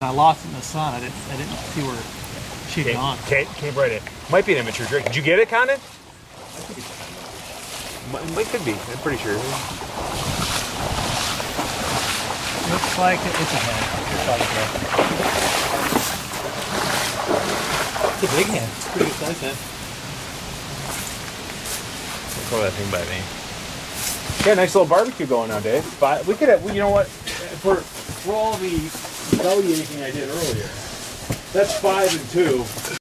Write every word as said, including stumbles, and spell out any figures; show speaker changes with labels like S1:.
S1: I lost it in the sun. I didn't, I didn't see where she'd
S2: came,
S1: gone.
S2: Came, came right in. Might be an immature drake. Did you get it, Condon? It could be. I'm pretty sure.
S1: Looks like it, it's a head. Looks like a head. It's a big head. It's a pretty good size head.
S2: Throw that thing by me. Yeah, nice little barbecue going on, Dave. But we could have, you know what? For, for all the value anything I did earlier, that's five and two.